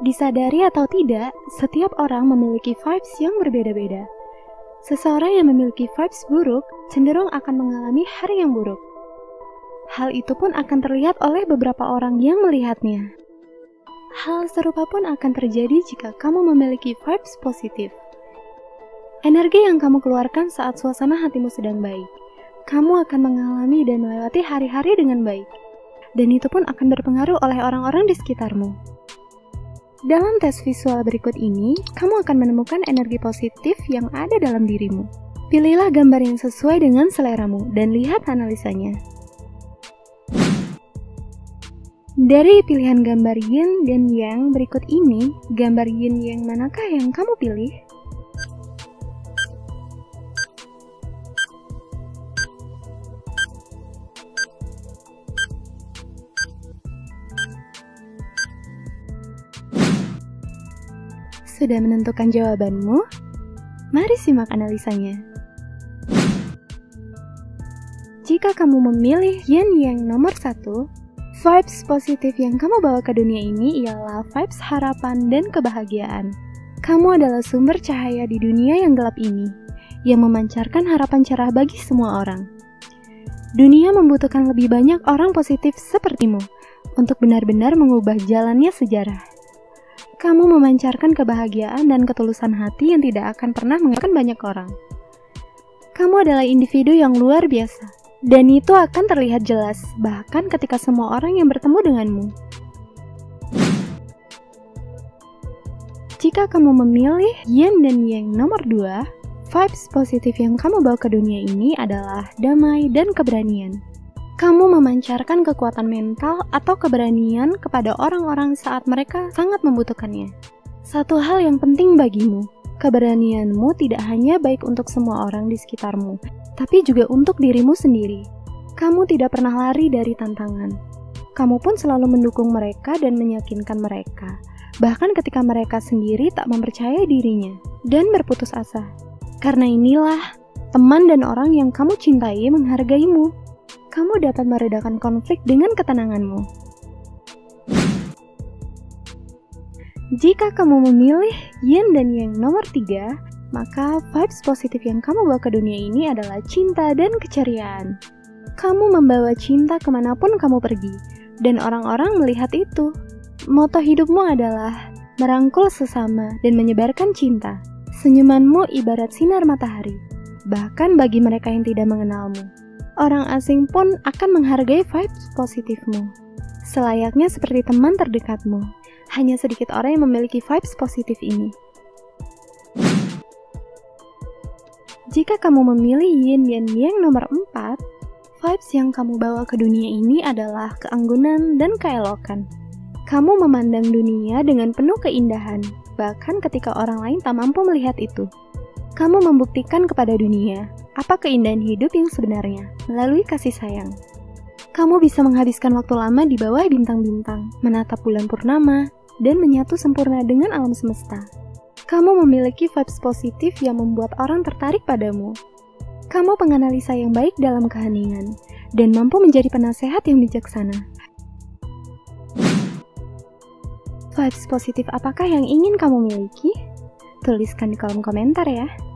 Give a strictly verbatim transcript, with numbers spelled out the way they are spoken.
Disadari atau tidak, setiap orang memiliki vibes yang berbeda-beda. Seseorang yang memiliki vibes buruk cenderung akan mengalami hari yang buruk. Hal itu pun akan terlihat oleh beberapa orang yang melihatnya. Hal serupa pun akan terjadi jika kamu memiliki vibes positif. Energi yang kamu keluarkan saat suasana hatimu sedang baik, kamu akan mengalami dan melewati hari-hari dengan baik. Dan itu pun akan berpengaruh oleh orang-orang di sekitarmu. Dalam tes visual berikut ini, kamu akan menemukan energi positif yang ada dalam dirimu. Pilihlah gambar yang sesuai dengan seleramu dan lihat analisanya. Dari pilihan gambar yin dan yang berikut ini, gambar yin yang manakah yang kamu pilih? Sudah menentukan jawabanmu? Mari simak analisanya. Jika kamu memilih yin yang nomor satu, vibes positif yang kamu bawa ke dunia ini ialah vibes harapan dan kebahagiaan. Kamu adalah sumber cahaya di dunia yang gelap ini, yang memancarkan harapan cerah bagi semua orang. Dunia membutuhkan lebih banyak orang positif sepertimu, untuk benar-benar mengubah jalannya sejarah. Kamu memancarkan kebahagiaan dan ketulusan hati yang tidak akan pernah mengenakan banyak orang. Kamu adalah individu yang luar biasa, dan itu akan terlihat jelas, bahkan ketika semua orang yang bertemu denganmu. Jika kamu memilih yin dan yang nomor dua, vibes positif yang kamu bawa ke dunia ini adalah damai dan keberanian. Kamu memancarkan kekuatan mental atau keberanian kepada orang-orang saat mereka sangat membutuhkannya. Satu hal yang penting bagimu, keberanianmu tidak hanya baik untuk semua orang di sekitarmu, tapi juga untuk dirimu sendiri. Kamu tidak pernah lari dari tantangan. Kamu pun selalu mendukung mereka dan meyakinkan mereka, bahkan ketika mereka sendiri tak mempercayai dirinya dan berputus asa. Karena inilah, teman dan orang yang kamu cintai menghargaimu. Kamu dapat meredakan konflik dengan ketenanganmu. Jika kamu memilih yin dan yang nomor tiga, maka vibes positif yang kamu bawa ke dunia ini adalah cinta dan keceriaan. Kamu membawa cinta kemanapun kamu pergi, dan orang-orang melihat itu. Moto hidupmu adalah merangkul sesama dan menyebarkan cinta. Senyumanmu ibarat sinar matahari, bahkan bagi mereka yang tidak mengenalmu. Orang asing pun akan menghargai vibes positifmu. Selayaknya seperti teman terdekatmu, hanya sedikit orang yang memiliki vibes positif ini. Jika kamu memilih yin dan yang nomor empat, vibes yang kamu bawa ke dunia ini adalah keanggunan dan keelokan. Kamu memandang dunia dengan penuh keindahan, bahkan ketika orang lain tak mampu melihat itu. Kamu membuktikan kepada dunia apa keindahan hidup yang sebenarnya melalui kasih sayang. Kamu bisa menghabiskan waktu lama di bawah bintang-bintang, menatap bulan purnama, dan menyatu sempurna dengan alam semesta. Kamu memiliki vibes positif yang membuat orang tertarik padamu. Kamu penganalisa yang baik dalam keheningan, dan mampu menjadi penasehat yang bijaksana. Vibes positif apakah yang ingin kamu miliki? Tuliskan di kolom komentar ya.